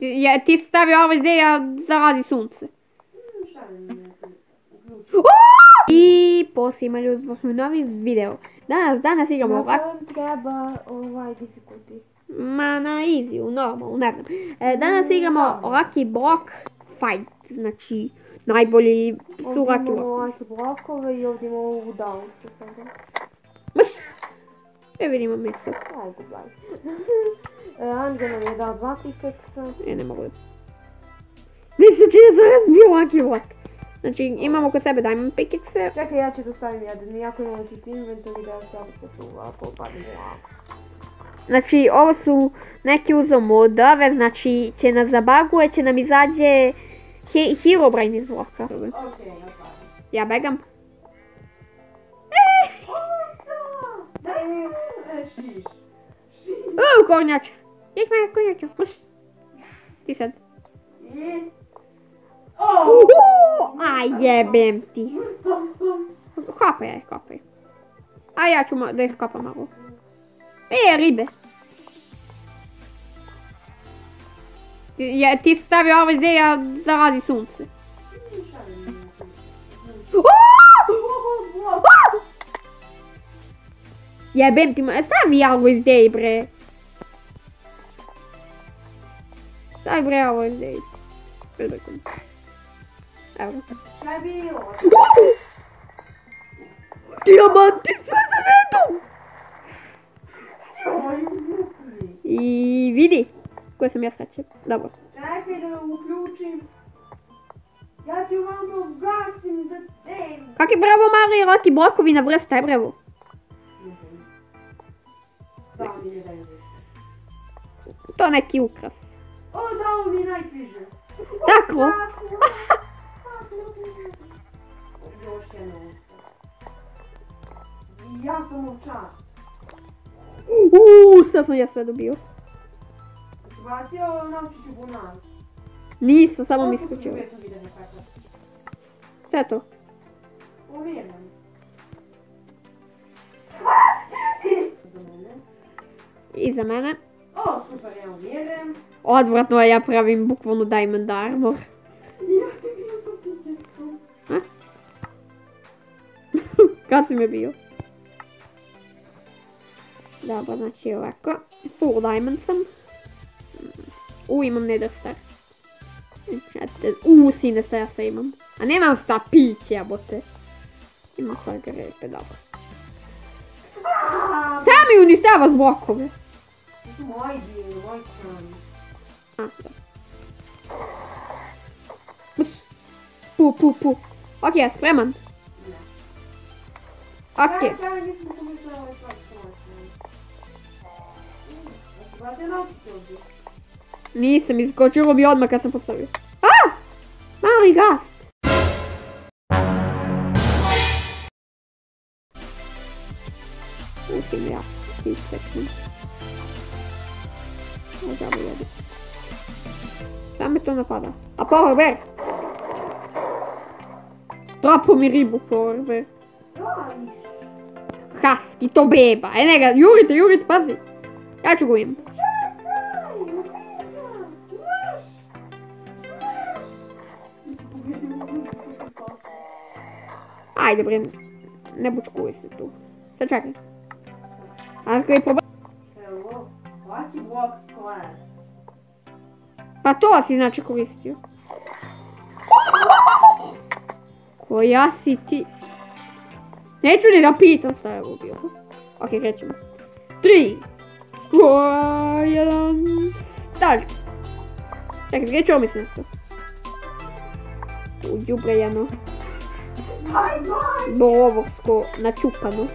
Ti si stavio ovo ideja zarazi sunce. I poslije imali uzmano novi video. Danas igramo Na kojem treba difficulty? Ma na easy, normalno, ne znam. Danas igramo Lucky Block Fight. Znači, najbolji su Ovdje Lucky imamo Block. Lucky blokove i ovdje imamo ovu down. Ne vidimo mjesto. Ajde, blaj. Andrej nam je dao 2 pikeksa. Ne mogu. Mislim ti je zaraz bio Lucky Block. Znači, imamo kod sebe diamond pickaxe. Čekaj, ja ću dostavim jedan. Iako imamo čist inventory da se opet su ovako upadimo ovako. Znači, ovo su neki uzeo modove, znači će nas zabaguje, će nam izađe Herobrine iz bloka. Okej, napravim. Ja begam. Šiš. Kornjač. Ješ me kornjaču. Ti sad. Aj jebem ti. Kapaj. A ja ću da iskapam malo. Ribe. Ti si stavio ovo ideja zarazi sunce. Jebem ti, stavi ovo ideji bre. Stavi bre ovo ideji. Evo. Šta je bilo? Dijamanti sve za vedom! I vidi koje sam ja sreće. Dobro. Čekaj da uključim. Ja ću vam to ugasim za tem. Kak je bravo mali Lucky blokovi na vrst, šta je bravo? Da mi ne daju više. To neki ukras. O, dao mi night vision. Tako? Još jedno usta. Ja sam ovčar. Sad sam ja sve dobio. Vratio naučiću bunar. Nisam, samo mi isključio. Šta je to? Uvjerujem. Iza mene. O, super, ja uvjerujem. Odvratno je, ja pravim bukvalno diamond armor. Ja ti bio to pičetko. Kad si me bio? Dobro, znači ovako. Full diamond sam. Imam nether star. Sinestar ja sve imam. A nemam stapić, jebote. Imam stvar grepe, dobro. Šta mi uništava blokove? To su moji bili, moji strani. Da. Pu. Ok, ja spreman. Ne. Ok. Kaj, nisam pomislila ovaj svak strani. Vratio naučiću ovdje. Nisam, iskočilo mi odmah kad sam postavio. Mali gast! Usim ja, iseknem. Možda jedi. Šta me to napada? A power bear! Trapo mi ribu power bear. Husky, to beba. Nega, jurite, pazi. Ja ću go im. Ajde bre, ne bučkuj se tu. Sad čekaj. A koji problem... Evo, Lucky Block Class. Pa to si znači koristio. Koja si ti? Neću ni da pitam šta je ovo bilo. Ok, krećemo. 3, 2, 1, start. Čekaj, gdje ću omisli nešto? Tu djubre jedno. Bolovovsko načupano.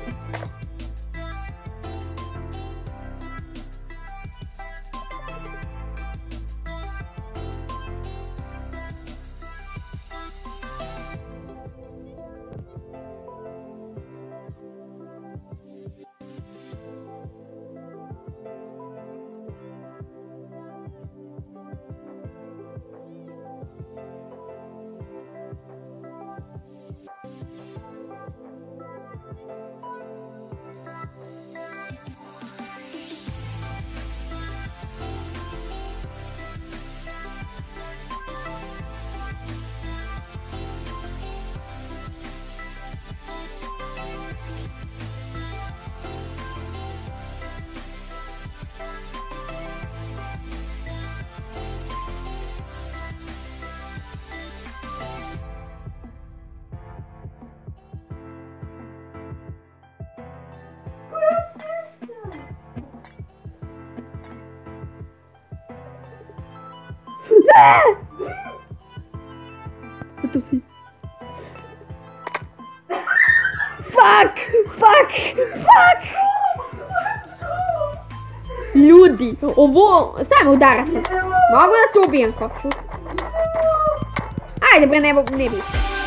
Ne! To si. Fuck! Ljudi, ovo... Stavimo udarati. Mogu da tu ubijem koču? Ajde bre, ne bi.